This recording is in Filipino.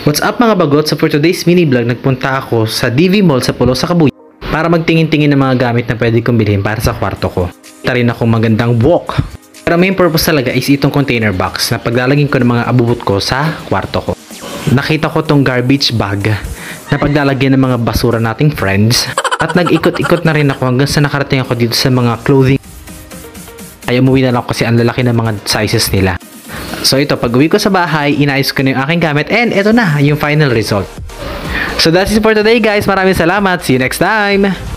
What's up mga bagot? So for today's mini vlog, nagpunta ako sa DV Mall sa Pulo sa Kabuy para magtingin-tingin ng mga gamit na pwede kong bilhin para sa kwarto ko. Ito rin ako magandang walk. Pero main purpose talaga is itong container box na paglalagyan ko ng mga abubot ko sa kwarto ko. Nakita ko tong garbage bag na paglalagyan ng mga basura nating friends. At nag-ikot-ikot na rin ako hanggang sa nakarating ako dito sa mga clothing. Ay umuwi na lang kasi ang lalaki ng mga sizes nila. So ito, pag uwi ko sa bahay, inayos ko na yung aking gamit and ito na yung final result. So that's it for today guys. Maraming salamat. See you next time!